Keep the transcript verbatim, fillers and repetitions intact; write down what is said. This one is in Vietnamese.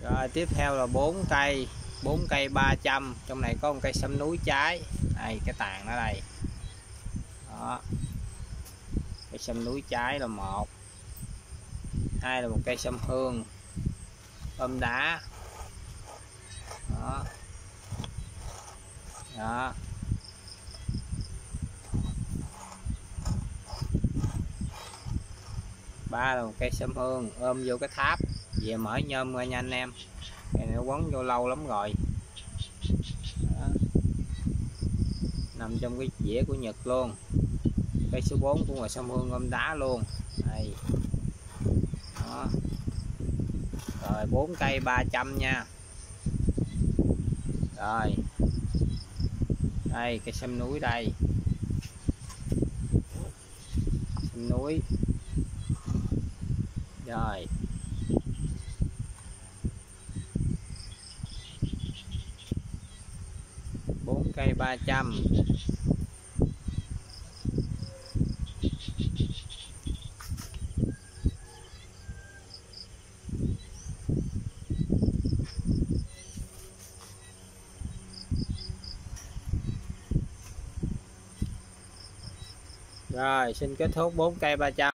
Rồi tiếp theo là bốn cây, bốn cây ba trăm, trong này có một cây sâm núi trái. Đây cái tàn ở đây. Đó. Cây sâm núi trái là một. Hai là một cây sâm hương ôm đá. Đó. Đó. Ba là một cây sâm hương ôm vô cái tháp. Về mở nhôm ra nha anh em. Cây này nó quấn vô lâu lắm rồi. Đó. Nằm trong cái dĩa của Nhật luôn. Cây số bốn cũng là sâm hương ôm đá luôn. Đây. Đó. Rồi bốn cây ba trăm nha. Rồi. Đây cây sâm núi đây. Sâm núi. Rồi. bốn cây ba trăm. Rồi xin kết thúc bốn cây ba trăm.